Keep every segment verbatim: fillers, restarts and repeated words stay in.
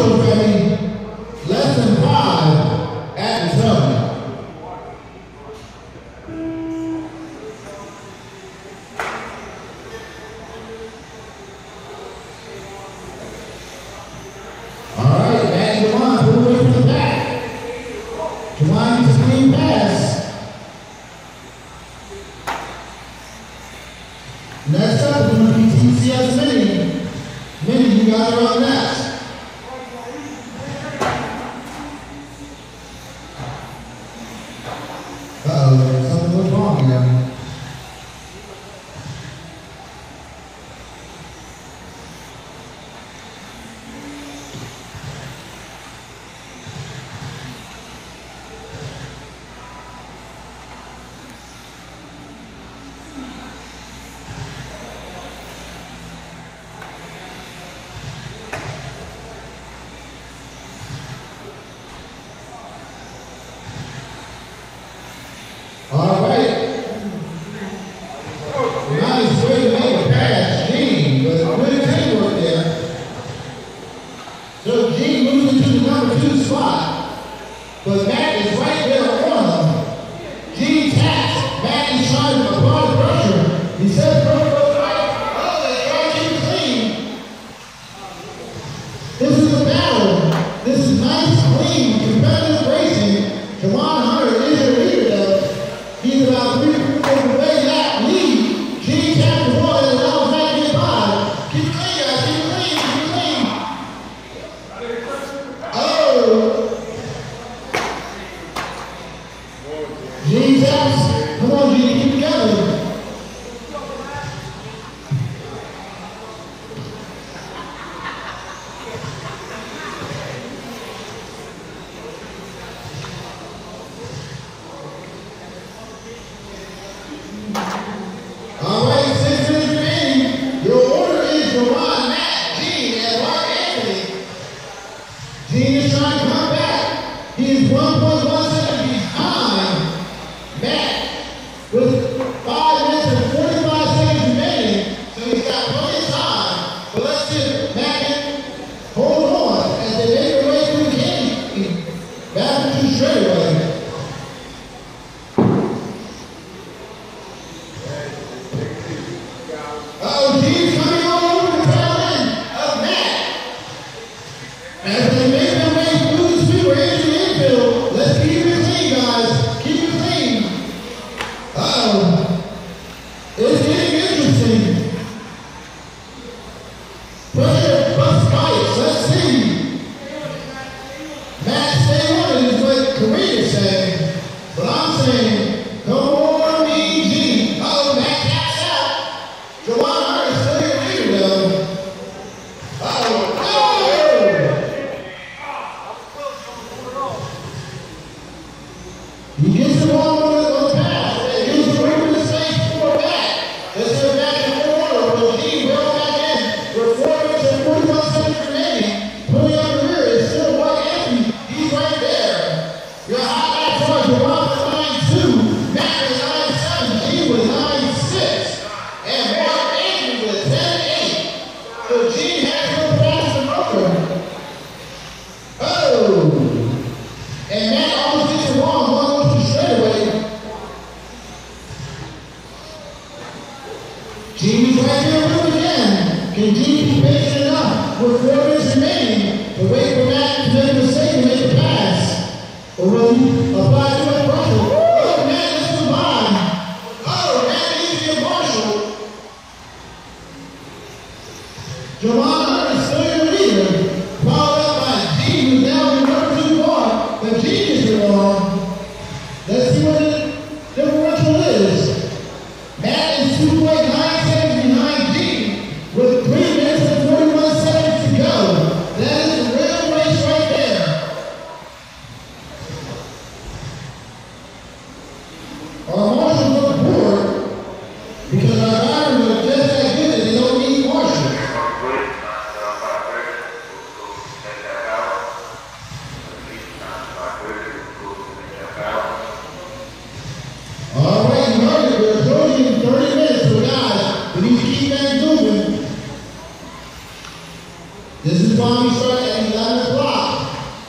This is why we start at eleven o'clock.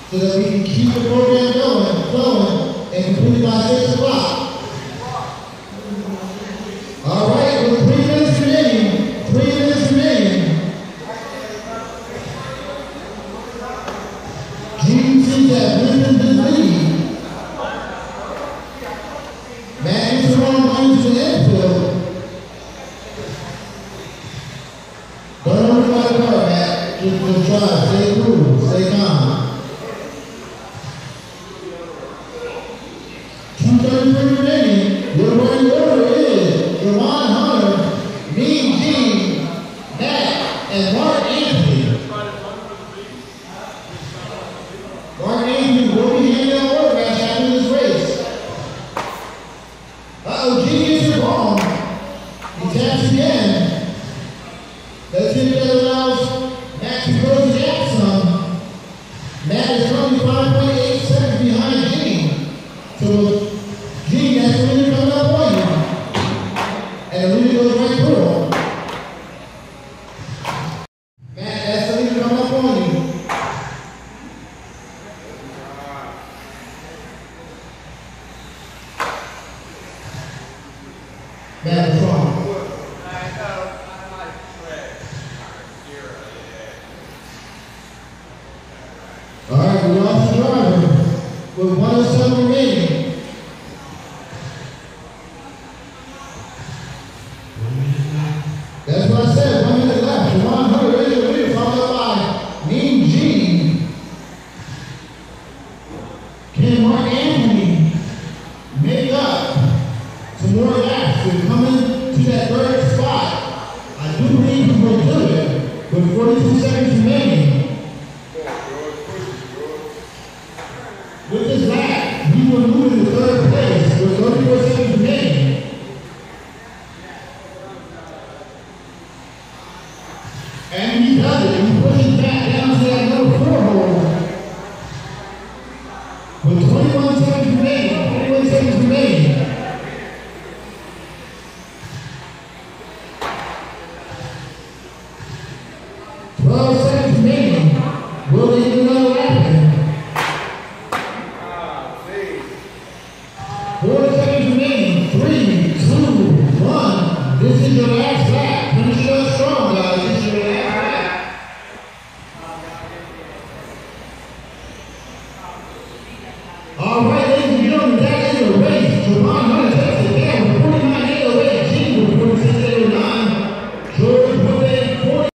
so that we can keep the program going, flowing, and complete by six o'clock. All right, with three minutes remaining, three minutes remaining. G C that wins the lead. Magnus Ron brings the infield. Don't worry about the car, Matt. Just, just try, stay cool, stay calm. two thirty-three remaining. Your running order is Javon Hunter, Mean Gene, Matt, and Mark Anthony. Mark Anthony will be handing out autographs after this race. Uh-oh, Gene gets it wrong. He taps again. Let's see if that allows Matt to close the gap some. Matt is currently five point eight seconds behind Gene. So Gene, that's the leader coming up on you. And the leader goes right through him. Matt, that's the leader coming up on you. Matt is wrong. All right, we lost the driver with one oh seven remaining. That's what I said, one minute left. Javon Hunter is the leader, followed by Mean Gene. Can Mark Anthony make up some more laps and come into that third spot? I do believe he will do it with forty-two seconds remaining. With this lap, he will move into third place with thirty-four seconds remaining. And he does it. He pushes back down to that number four hole. With twenty-one seconds remaining. twenty-one seconds remaining. twelve seconds remaining. Will they